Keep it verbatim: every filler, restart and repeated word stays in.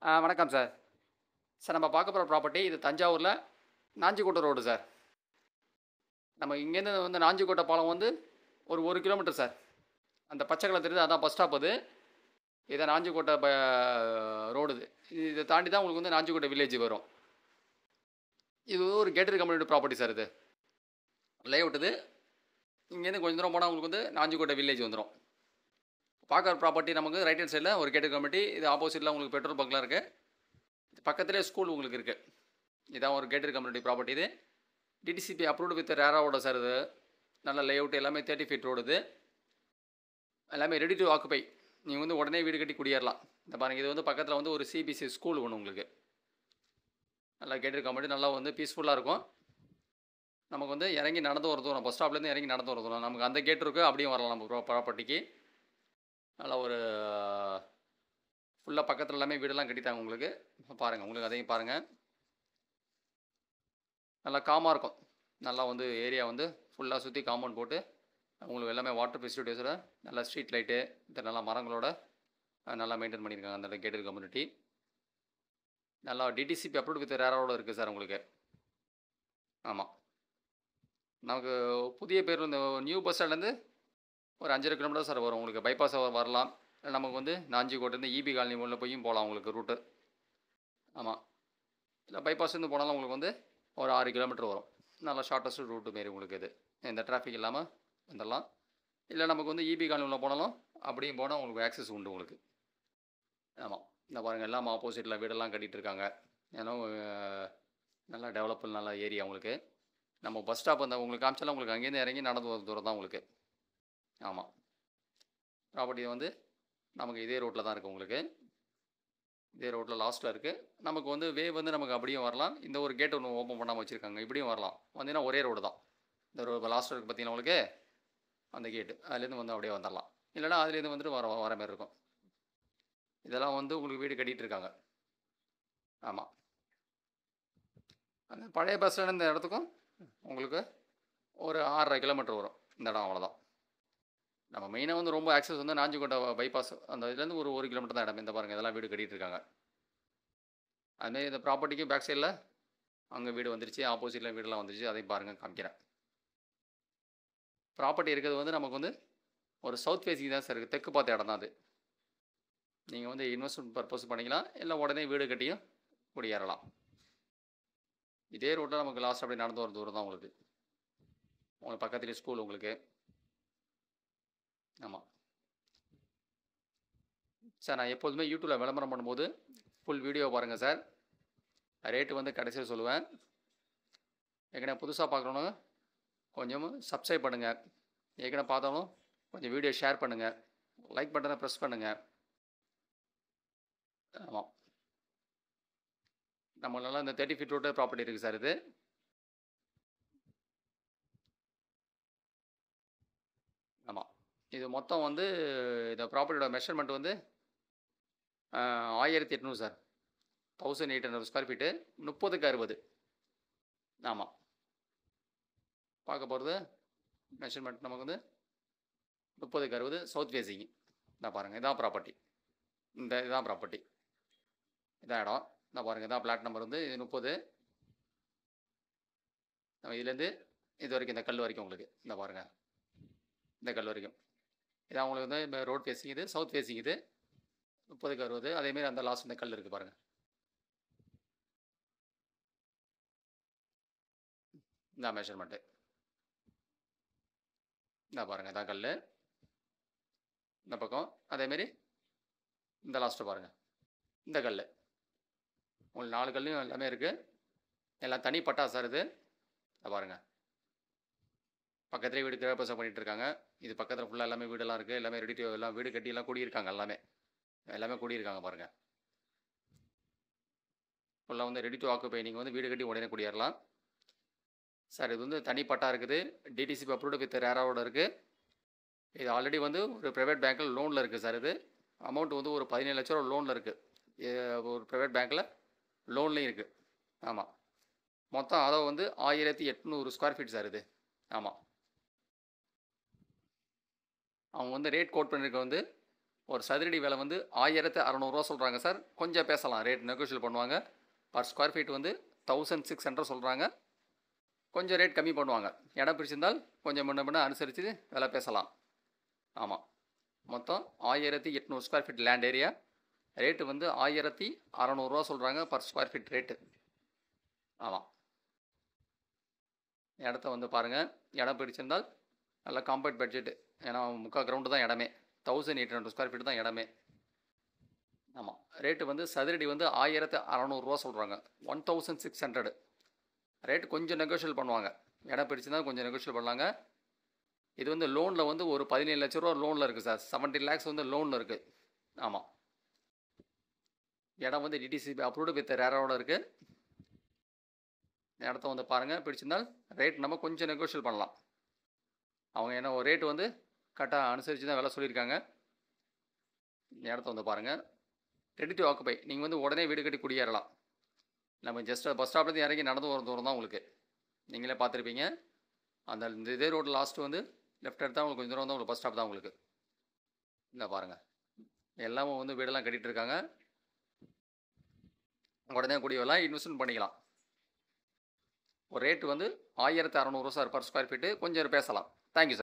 ஆ வணக்கம் sir. Sir நம்ம பார்க்க போகிற ப்ராப்பர்ட்டி இது தஞ்சாவூரில் நாஞ்சிக்கோட்டை ரோடு சார். நம்ம இங்கேருந்து வந்து நாஞ்சிக்கோட்டை பாலம் வந்து ஒரு ஒரு கிலோமீட்டர் சார். அந்த பச்சை கலர் தெரியுது அதான் பஸ் ஸ்டாப் அது. இதான் நாஞ்சிக்கோட்டை ப ரோடு இது. இதை தாண்டி தான் உங்களுக்கு வந்து நாஞ்சிக்கோட்டை வில்லேஜ் வரும். இது ஒரு கேட்டட் கம்யூனிட்டி ப்ராப்பர்ட்டி சார் இது. லேஅவுட் இது. இங்கேருந்து கொஞ்சம் தூரம் போனால் உங்களுக்கு வந்து நாஞ்சிக்கோட்டை வில்லேஜ் வந்துடும். பார்க்குற ப்ராப்பர்ட்டி நமக்கு ரைட் ஹேண்ட் சைடில் ஒரு கேட்டட் கம்யூனிட்டி. இது ஆப்போசிட்டில் உங்களுக்கு பெட்ரோல் பங்க்லாம் இருக்குது. பக்கத்துலேயே ஸ்கூல் உங்களுக்கு இருக்குது. இதான் ஒரு கேட்டட் கம்யூனிட்டி ப்ராப்பர்ட்டி இது. டிடிசிபி அப்ரூவ்டு வித் ரேராவோட சார் இது. நல்ல லேஅவுட் எல்லாமே தேர்ட்டி ஃபீட் ரோடு இது. எல்லாமே ரெடி டு ஆக்குபை. நீங்கள் வந்து உடனே வீடு கட்டி குடியேறலாம். இந்த பாருங்கள், இது வந்து பக்கத்தில் வந்து ஒரு சிபிஎஸ்சி ஸ்கூல் ஒன்று உங்களுக்கு. நல்லா கேட்டட் கம்யூனிட்டி, நல்லா வந்து பீஸ்ஃபுல்லாக இருக்கும். நமக்கு வந்து இறங்கி நடந்து வர தூரம், பஸ் ஸ்டாப்லேருந்து இறங்கி நடந்து வர தூரம். நமக்கு அந்த கேட் இருக்குது, அப்படியும் வரலாம் நம்ம ப்ராப்பர்ட்டிக்கு. நல்லா ஒரு ஃபுல்லாக பக்கத்தில் எல்லாமே வீடெல்லாம் கட்டித்தாங்க உங்களுக்கு. பாருங்கள், உங்களுக்கு அதையும் பாருங்கள். நல்லா காமாக இருக்கும். நல்லா வந்து ஏரியா வந்து ஃபுல்லாக சுற்றி காம்பவுண்ட் போட்டு உங்களுக்கு எல்லாமே வாட்டர் ஃபெசிலிட்டிஸோட நல்லா ஸ்ட்ரீட் லைட்டு இந்த நல்லா மரங்களோட நல்லா மெயின்டைன் பண்ணியிருக்காங்க அந்த கேட்டட் கம்யூனிட்டி. நல்லா டிடிசிபி அப்ரூவ்டு வித் ரேராவோட இருக்குது சார் உங்களுக்கு. ஆமாம், நமக்கு புதிய பேர் இந்த நியூ பஸ் ஸ்டாண்ட்லேருந்து ஒரு அஞ்சரை கிலோமீட்டர் சார் வரும் உங்களுக்கு. பைபாஸ் வரலாம். நமக்கு வந்து நாஞ்சிக்கோட்டை இபி காலனி உள்ள போயும் போகலாம் உங்களுக்கு ரூட்டு. ஆமாம், இல்லை பைபாஸ்லேருந்து போனாலும் உங்களுக்கு வந்து ஒரு ஆறு கிலோமீட்டர் வரும். நல்லா ஷார்ட்டஸ்ட் ரூட்டு மாரி உங்களுக்கு இது. எந்த டிராஃபிக் இல்லாமல் வந்துடலாம். இல்லை நமக்கு வந்து இபி காலனி உள்ள போனாலும் அப்படியும் போனால் உங்களுக்கு ஆக்சஸ் உண்டு உங்களுக்கு. ஆமாம், இந்த பாருங்கள், எல்லாம் ஆப்போசிட்டில் வீடெல்லாம் கட்டிகிட்டு இருக்காங்க. ஏன்னா நல்லா டெவலப் நல்ல ஏரியா உங்களுக்கு. நம்ம பஸ் ஸ்டாப் அந்த உங்களுக்கு காமிச்சாலும் உங்களுக்கு அங்கேருந்து இறங்கி நடந்து வர தூரம் தான் உங்களுக்கு. ஆமாம், ப்ராப்பர்ட்டி வந்து நமக்கு இதே ரோட்டில் தான் இருக்குது உங்களுக்கு. இதே ரோட்டில் லாஸ்ட்டில் இருக்குது. நமக்கு வந்து வே வந்து நமக்கு அப்படியும் வரலாம். இந்த ஒரு கேட் ஒன்று ஓப்பன் பண்ணாமல் வச்சுருக்காங்க, இப்படியும் வரலாம். வந்தீங்கன்னா ஒரே ரோடு தான். இந்த ரோ லாஸ்ட்டில் இருக்குது பார்த்தீங்கன்னா உங்களுக்கு அந்த கேட்டு, அதுலேருந்து வந்து அப்படியே வந்துடலாம். இல்லைனா அதுலேருந்து வந்துட்டு வர வர மாதிரி இருக்கும். இதெல்லாம் வந்து உங்களுக்கு வீடு கட்டிகிட்டு இருக்காங்க. ஆமாம், அந்த பழைய பஸ் ஸ்டாண்ட் இந்த இடத்துக்கும் உங்களுக்கு ஒரு ஆறரை கிலோமீட்டர் வரும் இந்த இடம், அவ்வளோதான். நம்ம மெயினாக வந்து ரொம்ப ஆக்சஸ் வந்து நாஞ்சிக்கோட்டை பைபாஸ் அந்த இதுலேருந்து ஒரு ஒரு கிலோமீட்டர் தான் இடம். இந்த பாருங்கள், இதெல்லாம் வீடு கட்டிகிட்டு இருக்காங்க. அதுமாரி இந்த ப்ராப்பர்ட்டிக்கும் பேக் சைடில் அங்கே வீடு வந்துருச்சு, ஆப்போசிட்டில் வீடெல்லாம் வந்துருச்சு. அதையும் பாருங்கள், காமிக்கிறேன். ப்ராப்பர்ட்டி இருக்கிறது வந்து நமக்கு வந்து ஒரு சவுத் ஃபேஸிங் தான் சார் இருக்குது. தெற்கு பார்த்த இடம் தான் அது. நீங்கள் வந்து இன்வெஸ்ட்மெண்ட் பர்பஸ் பண்ணிக்கலாம், இல்லை உடனே வீடு கட்டியும் குடியேறலாம். இதே ரோட்டில் நமக்கு லாஸ்ட் அப்படி நடந்து வர தூரம் தான் உங்களுக்கு. உங்களுக்கு பக்கத்துலேயே ஸ்கூல் உங்களுக்கு. ஆமாம் சார், நான் எப்போதுமே யூடியூப்பில் விளம்பரம் பண்ணும்போது ஃபுல் வீடியோ பாருங்கள் சார். ரேட்டு வந்து கடைசியில் சொல்லுவேன். ஏற்கனவே புதுசாக பார்க்குறவங்க கொஞ்சம் சப்ஸ்கிரைப் பண்ணுங்கள். ஏற்கனவே பார்த்தாலும் கொஞ்சம் வீடியோ ஷேர் பண்ணுங்கள், லைக் பட்டனை ப்ரெஸ் பண்ணுங்கள். ஆமாம், நம்மளால இந்த தேர்ட்டி ஃபீட் ரோட்டு ப்ராப்பர்ட்டி இருக்குது சார் இது. ஆமாம், இது மொத்தம் வந்து இந்த ப்ராப்பர்ட்டியோட மெஷர்மெண்ட் வந்து ஆயிரத்தி எட்நூறு sir. Thousand eight hundred square feet, முப்பதுக்கு அறுபது. ஆமாம், பார்க்க போகிறது மெஷர்மெண்ட் நமக்கு வந்து முப்பதுக்கு அறுபது சவுத் ஃபேஸிங். இதான் பாருங்கள், இதான் ப்ராப்பர்ட்டி. இந்த இதுதான் ப்ராப்பர்ட்டி, இதான் இடம். இதான் பாருங்கள், இதான் பிளாட் நம்பர் வந்து இது முப்பது. நம்ம இதுலேருந்து இது வரைக்கும் இந்த கல் வரைக்கும் உங்களுக்கு இந்த பாருங்கள், இந்த கல் வரைக்கும் இதான் உங்களுக்கு வந்து இப்போ ரோட் ஃபேஸிங். இது சவுத் ஃபேஸிங். இது முப்பதுக்கு அறுபது. அதேமாரி அந்த லாஸ்ட் இந்த கல் இருக்குது பாருங்கள். இந்த மெஷர்மெண்ட்டு இந்த பாருங்கள், இதான் கல் இந்த பக்கம். அதேமாரி இந்த லாஸ்ட்டு பாருங்கள், இந்த கல். உங்களுக்கு நாலு கல்லையும் எல்லாமே இருக்குது. எல்லாம் தனி பட்டா சார் இது. இதை பாருங்கள், பக்கத்துலேயே வீடு கிரகப்பிரவேசம் பண்ணிகிட்டு இருக்காங்க. இது பக்கத்தில் ஃபுல்லாக எல்லாமே வீடெல்லாம் இருக்குது. எல்லாமே ரெடி டு எல்லாம் வீடு கட்டி எல்லாம் குடியிருக்காங்க. எல்லாமே எல்லாமே குடியிருக்காங்க பாருங்கள். ஃபுல்லாக வந்து ரெடி டு ஆக்குபை. நீங்கள் வந்து வீடு கட்டி உடனே குடியேறலாம் சார். இது வந்து தனி பட்டா இருக்குது. டிடிசிபி அப்ரூவ்டு வித் ரேராவோட இருக்குது. இது ஆல்ரெடி வந்து ஒரு ப்ரைவேட் பேங்க்கில் லோனில் இருக்குது சார். இது அமௌண்ட் வந்து ஒரு பதினேழு லட்ச ரூபா லோனில் இருக்குது. ஒரு ப்ரைவேட் பேங்க்கில் லோன்லேயும் இருக்குது. ஆமாம், மொத்தம் அளவு வந்து ஆயிரத்தி எட்நூறு ஸ்கொயர் ஃபீட் சார் இது. ஆமாம், அவங்க வந்து ரேட் கோட் பண்ணியிருக்க வந்து ஒரு சதுரடி விலை வந்து ஆயிரத்து அறநூறுவா சொல்கிறாங்க சார். கொஞ்சம் பேசலாம், ரேட் நெகோஷியல் பண்ணுவாங்க. பர் ஸ்கொயர் ஃபீட் வந்து தௌசண்ட் சிக்ஸ் ஹண்ட்ரட் சொல்கிறாங்க. கொஞ்சம் ரேட் கம்மி பண்ணுவாங்க. இடம் பிடிச்சிருந்தால் கொஞ்சம் முன்ன பின்ன அனுசரித்து விலை பேசலாம். ஆமாம், மொத்தம் ஆயிரத்தி எட்நூறு square feet land area. Rate வந்து ஆயிரத்தி அறநூறுவா சொல்கிறாங்க பர் ஸ்கொயர் ஃபீட் ரேட்டு. ஆமாம், இடத்த வந்து பாருங்கள். இடம் பிடிச்சிருந்தால் நல்ல காம்பேக்ட் பட்ஜெட்டு. ஏன்னா முக்கால் கிரவுண்டு தான் இடமே. Thousand eight hundred square feet தான் இடமே. ஆமாம், ரேட்டு வந்து சதுரடி வந்து ஆயிரத்து அறநூறுவா சொல்கிறாங்க. One thousand six hundred rate கொஞ்சம் நெகோஷியல் பண்ணுவாங்க. இடம் பிடிச்சிருந்தால் கொஞ்சம் நெகோஷியல் பண்ணலாங்க. இது வந்து லோனில் வந்து ஒரு பதினேழு லட்ச ரூபா லோனில் இருக்குது சார். செவன்டீன் லேக்ஸ் வந்து லோனில் இருக்குது. ஆமாம், இடம் வந்து டிடிசிபி அப்ரூவ்டு வித் ரேரோட இருக்குது. இடத்த வந்து பாருங்கள். பிடிச்சிருந்தால் ரேட் நம்ம கொஞ்சம் நெகோஷியல் பண்ணலாம். அவங்க என்ன ஒரு ரேட்டு வந்து கரெக்டாக அனுசரித்து தான் விலை சொல்லியிருக்காங்க. இடத்த வந்து பாருங்கள். Ready to occupy. நீங்கள் வந்து உடனே வீடு கட்டி குடியேறலாம். நம்ம ஜஸ்ட் பஸ் ஸ்டாப்லேருந்து இறங்கி நடந்து வர தூரம் தான் உங்களுக்கு. நீங்களே பார்த்துருப்பீங்க. அந்த இந்த இதே ரோடு லாஸ்ட்டு வந்து லெஃப்ட் எடுத்தால் உங்களுக்கு கொஞ்சம் தூரம் தான் உங்களுக்கு பஸ் ஸ்டாப் தான் உங்களுக்கு. இல்லை பாருங்கள், எல்லாமே வந்து வீடெல்லாம் கட்டிகிட்டு இருக்காங்க. உடனே குடியெல்லாம் இன்வெஸ்ட்மெண்ட் பண்ணிக்கலாம். ஒரு ரேட்டு வந்து ஆயிரத்து அறநூறு சார் பர் ஸ்கொயர் ஃபீட்டு. கொஞ்சம் பேசலாம். Thank you sir.